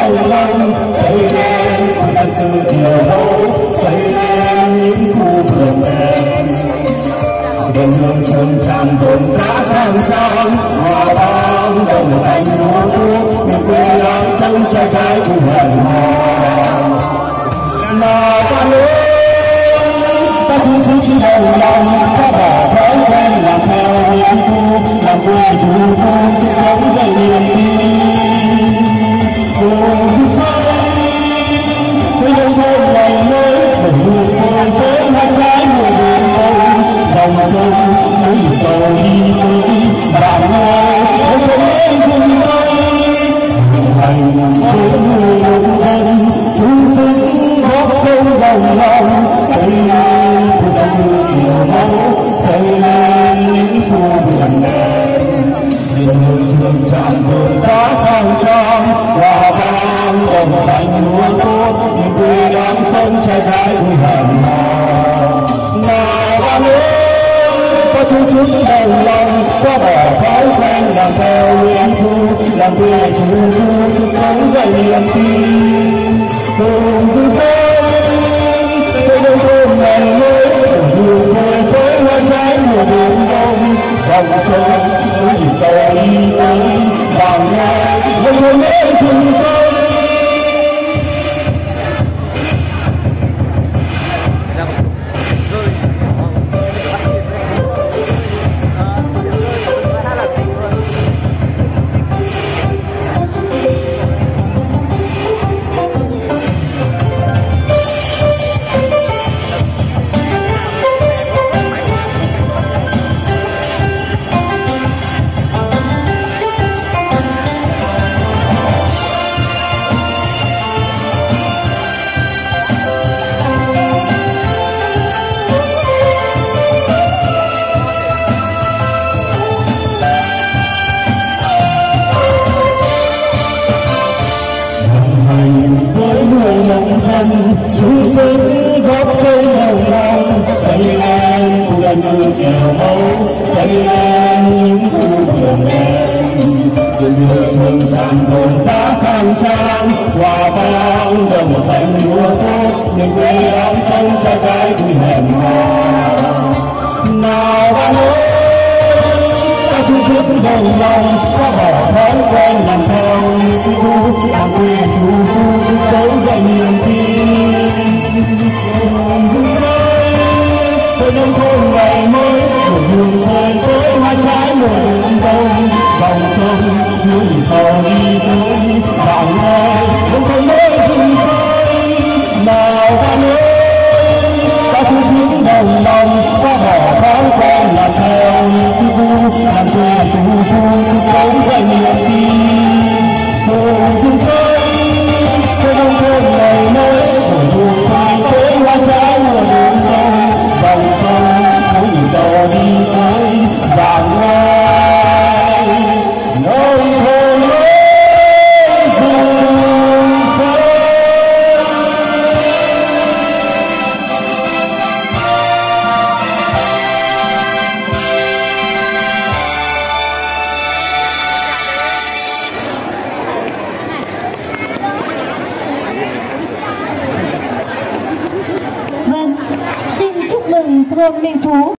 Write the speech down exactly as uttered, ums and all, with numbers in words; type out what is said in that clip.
đầu lòng, xây nên dân từ chiều hậu, xây nên những khu vườn đẹp. Đêm hương trơn tràn rộn rã khang trang, hoa vang đồng xanh lúa thuốc, miền quê áng sông trai trái u hẹn hò. Nào ta lớn, ta chung sức đầu lòng, xóa bỏ thói quen làm theo niềm vui, làm quê dù vui sẽ sống dậy niềm tin. Cùng vui say, xây dựng thôn ngày mới, để người cùng với hai trái mùa đường đông, dòng sông núi cầu đi tới, bạn nghe không có đến vùng say, hành với người nông dân, chung sức góp công đồng lòng, xây nên khu dân cư kiểu mẫu, xây nên những khu vườn đẹp. Trên hương trường tràn rộn rã khang trang, hoa vang đồng xanh lúa tốt, miền quê áng sông trai trái vui hẹn hò. Nào ta lớn, ta chung sức đầu lòng, xóa bỏ thói quen làm theo niềm vui, làm quê chủ vui sức sống dậy niềm tin. Cùng vui say, xây dựng thôn ngày mới, nhiều người với hoa trái mùa đường đông, dòng sông núi cầu đi tới, vàng nghe vẫn hồn mê thường say. Chung sức góp công đồng lòng, xây nên khu dân cư kiểu mẫu, xây nên những khu vườn đẹp. Trên hương trường tràn rộn rã khang trang, hoa vang đồng xanh lúa tốt, miền quê áng sông trai trái vui hẹn hò. Nào ta lớn, ta chung sức đồng lòng, xóa bỏ thói quen làm theo niềm vui, làm quê chủ vui sức sống dậy niềm tin. Cùng vui say, xây nông thôn ngày mới, một đường về với hai trái mùa đường đông, dòng sông núi cầu đi tới, bạn nghe vẫn còn mới vui say. Nào ta lớn, ta chung sức đồng lòng, xóa bỏ thói quen làm theo niềm vui, làm quê chủ vui sức sống dậy niềm tin. Cùng vui say, xây nông thôn ngày mới, một đường về với hoa trái mùa đường đông, dòng sông núi cầu đi tới, vàng nghe nông thôn mới vùng xây. Vâng, xin chúc mừng thôn Minh Phú.